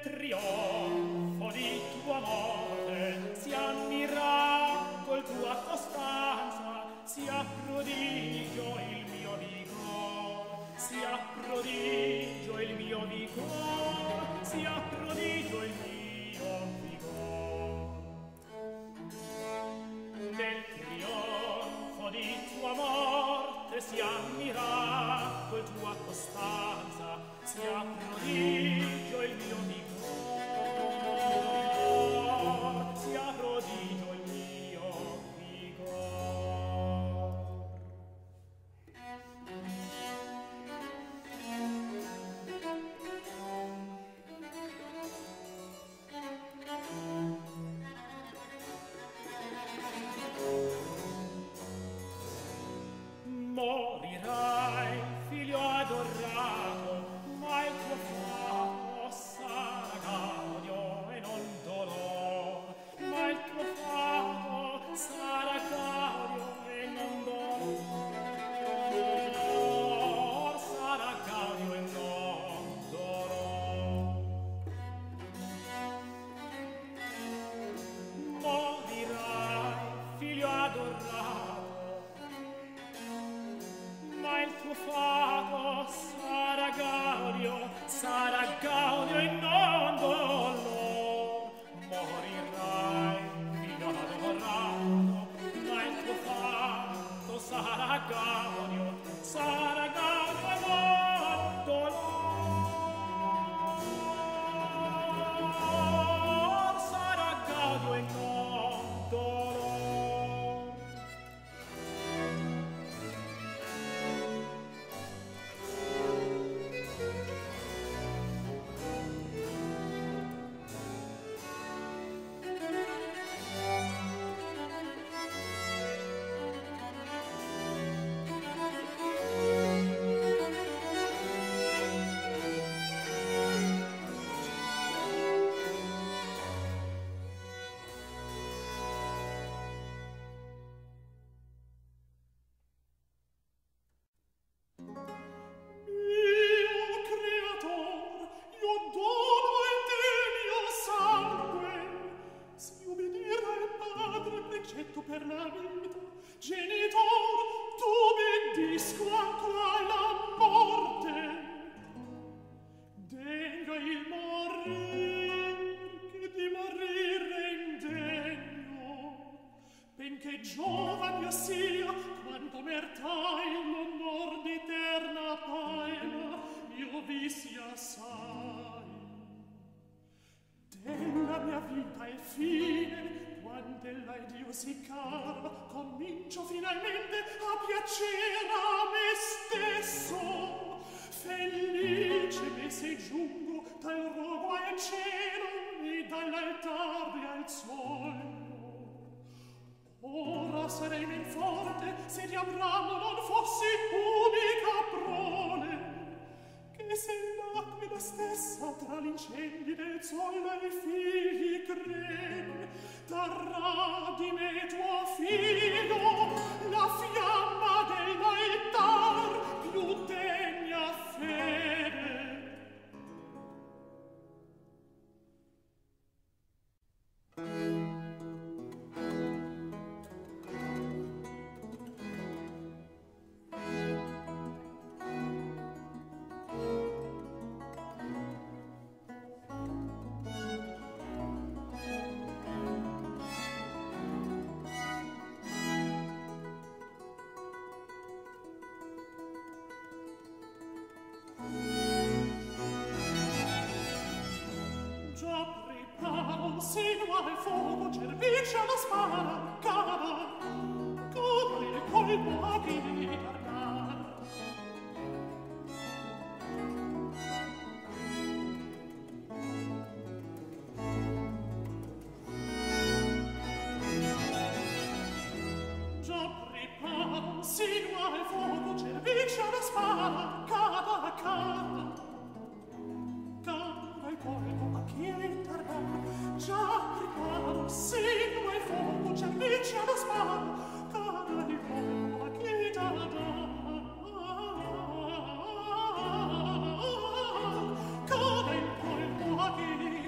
trionfo di tua morte sia miracol tua costanza, sia prodigio il mio vigor, sia prodigio il mio vigor, sia prodigio il mio vigor. Nel trionfo di tua morte sia miracol tua costanza, sia prodigio il mio vigor, sia prodigio il mio vigor. Morirai, figlio adorato, ma il tuo fato sarà gaudio e non dolor, ma il tuo fato sarà gaudio e non dolor, sarà gaudio e non dolor. Morirai, figlio adorato, ma il tuo fato sarà gaudio e non dolor. Morirai, figlio adorato, ma il tuo fato sarà gaudio e non dolor. Sarà gaudio e non dolor. Per la vita, genitor, tu obbedisco anche alla morte. Degno il morir, che di morire indegno, benché giovane io sia, quanto mertai l'onor di eterna paena, io vi sia assai. Della mia vita è fine, quando ella è Dio si cara, comincio finalmente a piacere a me stesso. Felice me se giungo dal rogo al cielo e dall'altare al suolo. Ora sarei men forte se di Abramo non fossi unica prole, che se l'aquila stessa tra l'incendi del sole ai figli crede, darà di me tuo figlio la fiamma dell'altar più degna fede. Sino al fuoco, cervice alla spara, cava, copre il colpo a chi devi guardar. Già preparo, sino al fuoco, cervice alla spara, cava, cava, cava il colpo a chi devi guardar. Già preparo, sino al fuoco, cervice alla spara, cava il colpo a chi da da. Cava il colpo a chi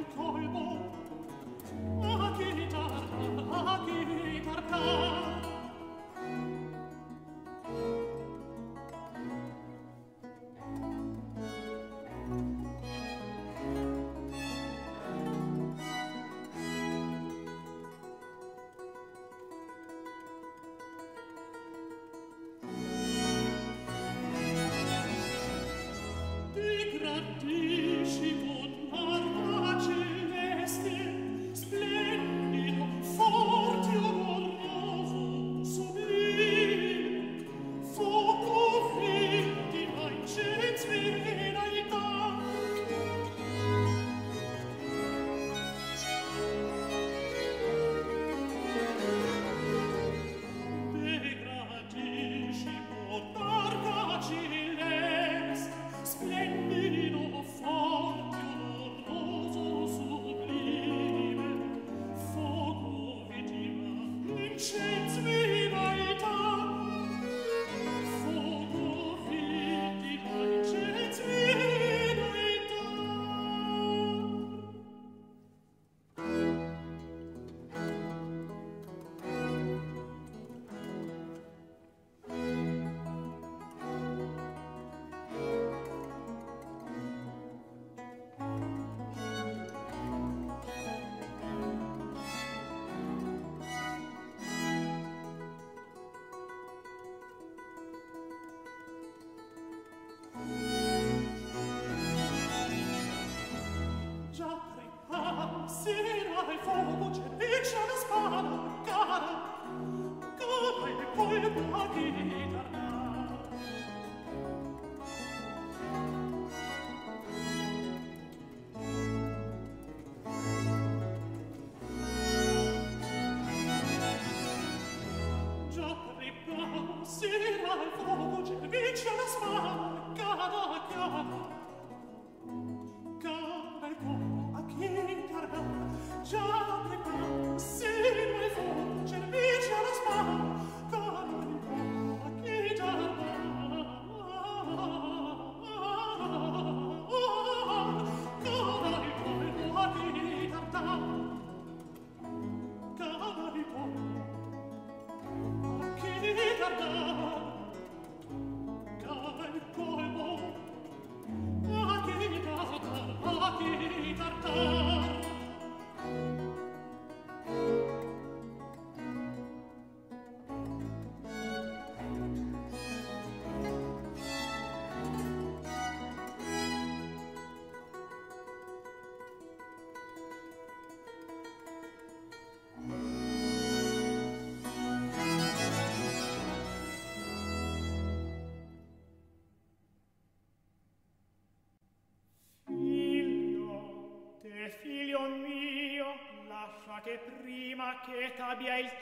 Che prima che t'abbia il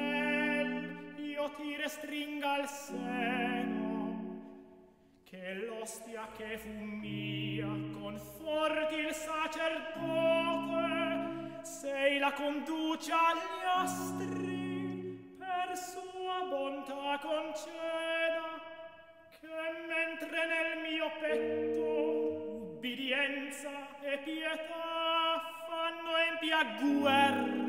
ciel io ti restringa al seno, che l'ostia che fu mia conforti il sacerdote, sei la conduce agli astri, per sua bontà conceda che mentre nel mio petto ubbidienza e pietà fanno empia guerra